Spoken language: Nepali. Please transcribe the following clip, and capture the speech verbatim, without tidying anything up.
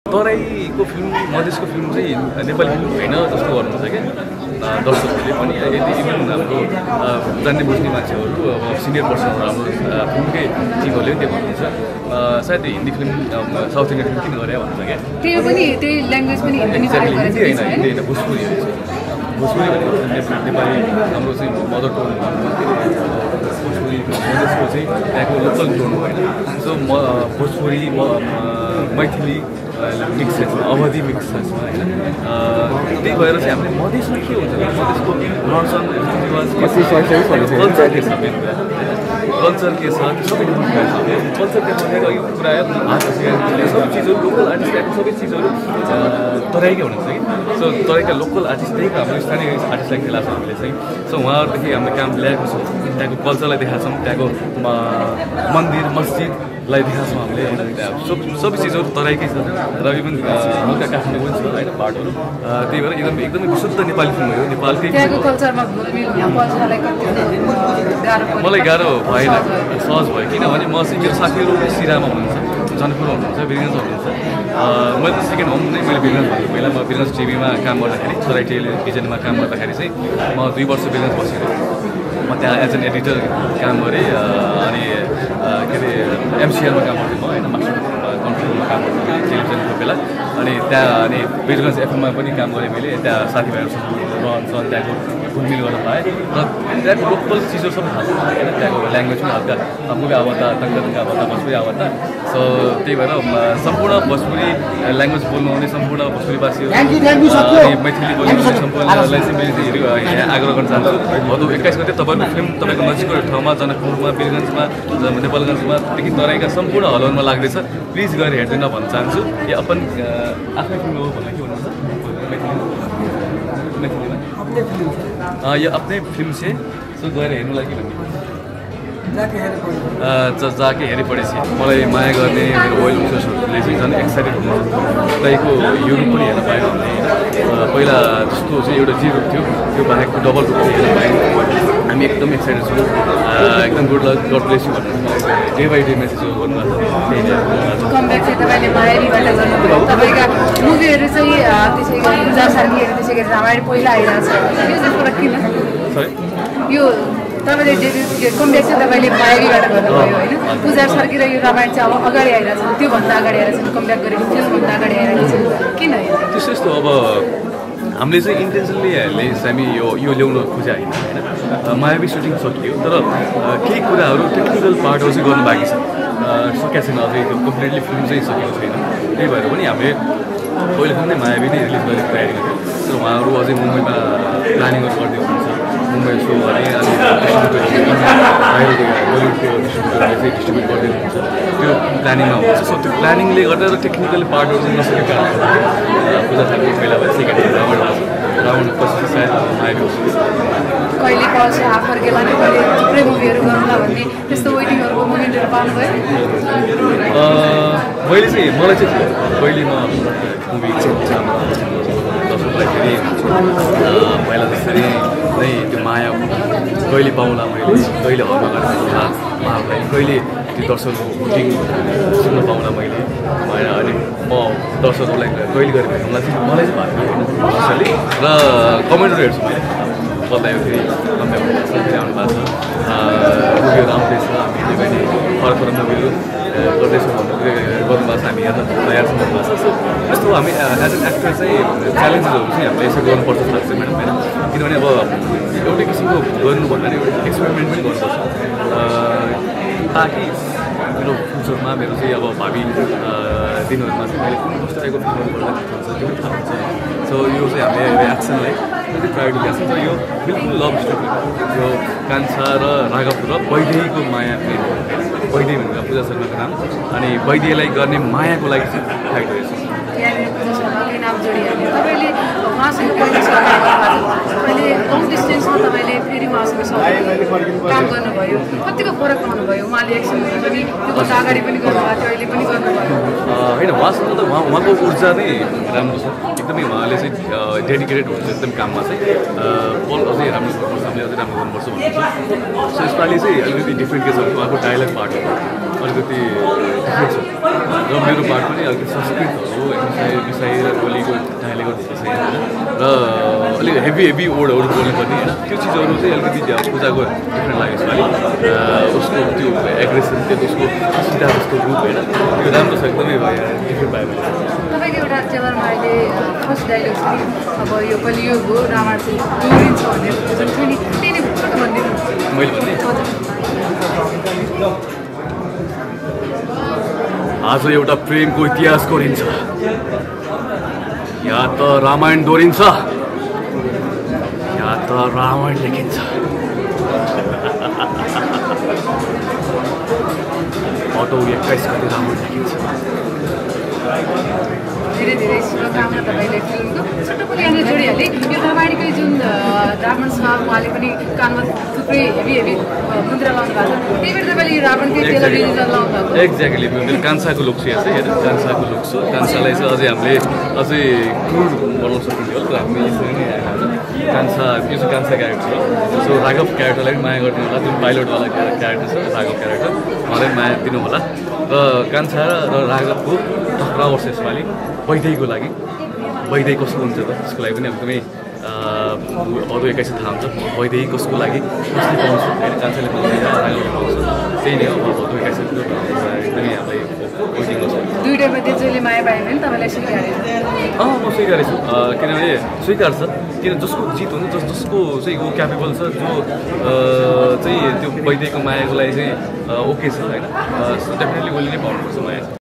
तराईको फिल्म मधेसको फिल्म चाहिँ नेपाली फिल्म होइन जस्तो गर्नुहुन्छ क्या दर्शकहरूले पनि यदि इभन हाम्रो जान्ने बुझ्ने मान्छेहरू अब सिनियर पर्सनहरू हाम्रो फिल्मकै टिमहरूले त्यो भन्नुहुन्छ सायद Hindi film south Indian film किन गरे भन्छ क्या त्यो पनि त्यही ल्याङ्ग्वेज पनि हिन्दी हिन्दी होइन हिन्दी होइन भोजपुरी भोजपुरी भनेको नेपाली हाम्रो चाहिँ मदर टोन भोजपुरी मधेसको चाहिँ त्यहाँको लोकल टोन होइन सो म भोजपुरी मैथिली मिक्स छ अवधि मिक्स छ होइन त्यही भएर चाहिँ हामीले मधेसमा के हुन्छ मधेसको रहनसहन रीतिरिवाज कल्चर के छ मेन कुरा कल्चर के छ त्यो सबै कल्चर देखाउने अघि कुरा आयो हात सबै चिजहरू लोकल आर्टिस्टहरूको सबै चिजहरू तराईकै हुनुहुन्छ कि सो तराईका लोकल आर्टिस्ट त्यही हाम्रो स्थानीय आर्टिस्टलाई खेलाएको छ हामीले चाहिँ सो उहाँहरूदेखि हामीले काम ल्याएको छौँ त्यहाँको कल्चरलाई देखाएको छौँ त्यहाँको मन्दिर मस्जिदलाई देखाएको छौँ हामीले होइन त्यहाँ सब सबै चिजहरू तराईकै छ र इभन हल्का काठमाडौँ पनि छ होइन पार्टहरू त्यही भएर एकदम एकदमै विशुद्ध नेपाली फिल्म हो नेपालकै मलाई गाह्रो भएन सहज भयो किनभने म चाहिँ मेरो साथीहरू सिरामा हुनुहुन्छ जनकपुरमा हुनुहुन्छ वीरगञ्ज हुनुहुन्छ मैले त सेकेन्ड होम नै मैले वीरगञ्ज भनेको पहिला म वीरगञ्ज टिभीमा काम गर्दाखेरि तराई टेलिभिजनमा काम गर्दाखेरि चाहिँ म दुई वर्ष वीरगञ्ज बसेको म त्यहाँ एज एन एडिटर काम गरेँ अनि के अरे एमसिआरमा काम गर्थेँ म होइन मास्टर कन्ट्रोलमा काम गर्थेँ टेलिभिजनको बेला अनि त्यहाँ अनि वीरगञ्ज एफएममा पनि काम गरेँ मैले त्यहाँ साथीभाइहरूसँग रहन्छ त्यहाँको घुलमिल गर्न पाएँ र त्यहाँको लोकल चिजहरू सबै थाहा छ होइन त्यहाँको ल्याङ्ग्वेज पनि हल्का मुगा आवता तङ्गा आवता भोजपुरी आवता सो त्यही भएर सम्पूर्ण भोजपुरी ल्याङ्ग्वेज बोल्नुहुने सम्पूर्ण भोजपुरीवासीहरू अनि मैथिली बोल्नुहुने सम्पूर्णलाई चाहिँ मैले चाहिँ यहाँ आग्रह गर्न चाहन्छु भदौ एक्काइस गते तपाईँको फिल्म तपाईँको नजिकको ठाउँमा जनकपुरमा वीरगञ्जमा नेपालगञ्जमादेखि तराईका सम्पूर्ण हलहरूमा लाग्दैछ प्लिज गएर हेर्दैन भन्न चाहन्छु या अपन आफ्नै फिल्म हो भन्ने के भन्नुहुन्छ मैथिलीमा यो आफ्नै फिल्म छ सो गएर हेर्नुलाई के भन्ने जाके हेरि पढेपछि मलाई माया गर्ने मेरो ओइल उसहरूले चाहिँ झन् एक्साइटेड हुनुहुन्छ कतैको युरोप पनि हेर्न पाएन भने पहिला जस्तो चाहिँ एउटा जे रूप थियो त्यो बाहेकको डबल रूप चाहिँ हेर्न पाएँ हामी एकदम एक्साइटेड छौँ एकदम good luck God bless you भन्नु डे बाई डे मेसेजहरू गर्नुभएको कमब्याक चाहिँ तपाईँले मायारीबाट गर्नुभयो तपाईँका मुभीहरू चाहिँ त्यसै गरी पूजा सार्कीहरू त्यसै गरी रामायण पहिला आइरहेको छ यो चाहिँ फरक किन सरी यो तपाईँले डेब्यु कमब्याक चाहिँ तपाईँले मायारीबाट गर्नुभयो होइन पूजा सार्की र यो रामायण चाहिँ अब अगाडि आइरहेको छ त्योभन्दा अगाडि आइरहेको छ कमब्याक गरेको त्यसभन्दा अगाडि आइरहेको छ किन त्यस्तो यस्तो अब हामीले चाहिँ इन्टेन्सनली हामीले हामी यो यो ल्याउन खोजे होइन होइन मायावी सुटिङ सकियो तर केही कुराहरू टेक्निकल पार्टहरू चाहिँ गर्नु बाँकी छ सकेको छैन अझै त्यो कम्प्लिटली फिल्म चाहिँ सकेको छैन त्यही भएर पनि हामीले पहिलो फिल्म नै मायावी नै रिलिज गरेको तयारी गर्थ्यो तर उहाँहरू अझै मुम्बईमा प्लानिङहरू गर्दै हुनुहुन्छ मुम्बई सो भने अनि बाहिरको बलिउडको डिस्ट्रिब्युटरले चाहिँ डिस्ट्रिब्युट गर्दै हुनुहुन्छ त्यो प्लानिङमा हुन्छ सो त्यो प्लानिङले गर्दा र टेक्निकल पार्टहरू चाहिँ नसकेको कारणले पूजा थाल्ने पहिला भयो सेकेन्ड राउन्ड आउँछ राउन्ड पछि सायद मायावी हुन्छ कहिले पाउँछ आफर्के लाने कहिले थुप्रै मुभीहरू गरौँला भन्ने त्यस्तो वेटिङहरूको मुभीहरू पाउनुभयो मैले चाहिँ मलाई चाहिँ पहिले म मुभी दर्शकलाई फेरि पहिला जसरी नै त्यो माया कहिले पाउँला मैले कहिले हलमा गरेर उहाँहरूलाई कहिले त्यो दर्शकको भोटिङ सुन्न पाउँला मैले भएर अनि म दर्शकहरूलाई कहिले गरेर भेट्नुलाई चाहिँ मलाई चाहिँ भएको होइन र कमेन्टहरू हेर्छु मैले बतायो फेरि कमेन्ट फेरि आउनु भएको छ मुभीहरू आउँदैछ हामीले पनि फरक फरक मुभीहरू गर्दैछौँ भन्नु गर्नुभएको छ हामी हेर्न तयार छौँ भन्नुभएको छ सो यस्तो हामी एज एन एक्टर चाहिँ च्यालेन्जेसहरू चाहिँ हामीले यसो गर्नुपर्छ जस्तो लाग्छ म्याडम होइन किनभने अब एउटै किसिमको गर्नु भन्दा नि एउटा एक्सपेरिमेन्ट पनि गर्नुपर्छ ताकि मेरो फ्युचरमा मेरो चाहिँ अब भावी दिनहरूमा चाहिँ मैले कुन कस्तो टाइपको फिल्महरू गर्दा हुन्छ त्यो पनि थाहा हुन्छ सो यो चाहिँ हामीले एक्सनलाई कति प्रायोरिटी दिएको छ यो बिल्कुल लभ स्टोरी यो कान्छा र राघव र वैदेहीको माया प्रेम वैदेही भनेर पूजा शर्माको नाम अनि वैदेहीलाई गर्ने मायाको लागि चाहिँ फाइट गरेको छ नाम जोडिहाल्यो तपाईँले उहाँसँग पहिले अहिले लङ डिस्टेन्समा तपाईँले फेरि उहाँसँग काम गर्नुभयो कतिको फरक पाउनुभयो उहाँले एक्सन पनि त्योभन्दा अगाडि पनि गर्नुभएको थियो अहिले पनि गर्नुभयो होइन उहाँसँग त उहाँ उहाँको ऊर्जा नै राम्रो छ एकदमै उहाँले चाहिँ डेडिकेटेड हुन्छ एकदम काममा चाहिँ पल अझै राम्रो गर्नुपर्छ हामीले अझै राम्रो गर्नुपर्छ भन्नुहुन्छ सो यसपालि चाहिँ अलिकति डिफ्रेन्ट के छ उहाँको डायलग पार्ट हो अलिकति डिफ्रेन्ट छ र मेरो पार्ट पनि अलिकति संस्कृतहरू विषय विषय र बोलीको डायलेक्ट विषय र अलिक हेभी हेभी वर्डहरू बोल्नुपर्ने होइन त्यो चिजहरू चाहिँ अलिकति पूजाको डिफ्रेन्ट लाग्यो यसपालि उसको त्यो एग्रेसन त्यो उसको सिधा उसको रूप होइन त्यो राम्रो छ एकदमै डिफ्रेन्ट भयो तपाईँको एउटा टेलरमा अहिले फर्स्ट डायलग चाहिँ अब यो कलियुग हो रावण चाहिँ जोडिन्छ भनेर जुन थियो नि त्यही नै भनिदिनु मैले भन्ने आज एउटा प्रेमको इतिहास कोरिन्छ या त रामायण दोहोरिन्छ या त रावण लेखिन्छ अटो एक्काइस गते रावण लेखिन्छ धेरै धेरै शुभकामना तपाईँले फिल्मको छोटो पनि यहाँनिर जोडिहालेँ यो रामायणकै जुन रावण छ उहाँले पनि कानमा थुप्रै हेभी हेभी मुद्रा लाउनु भएको छ त्यही भएर तपाईँले यो रावणकै टेलिभिजन लाउनु भएको एक्ज्याक्टली मेरो कान्छाको लुक छ यहाँ चाहिँ हेर कान्छाको लुक छ कान्छालाई चाहिँ अझै हामीले अझै क्रुर बनाउन सकिन्छ हो हामी यसरी नै आएको कान्छा यो चाहिँ कान्छा क्यारेक्टर हो सो राघव क्यारेक्टरलाई पनि माया गरिदिनु होला जुन पाइलटवाला क्यारेक्टर छ राघव क्यारेक्टर उहाँलाई माया दिनु होला र कान्छा र राघवको टक्राउ वर्ष यसपालि वैदेहीको लागि वैदेही कसको हुन्छ त त्यसको लागि पनि एकदमै अरू एक्काइस थाहा हुन्छ वैदेही कसको लागि कसले पाउँछ होइन कान्छाले पाउँछ राघवले पाउँछ त्यही नै हो अब अरू एक्काइस एकदमै हामीलाई वेटिङ गर्छ दुईवटा मध्ये जसले माया पायो भने तपाईँलाई स्वीकारेर अँ म स्वीकारेको छु किनभने स्वीकार छ किन जसको जित हुन्छ जस जसको चाहिँ ऊ क्यापेबल छ जो चाहिँ त्यो वैदेहीको मायाको लागि चाहिँ ओके छ होइन सो डेफिनेटली उसले नै पाउनुपर्छ माया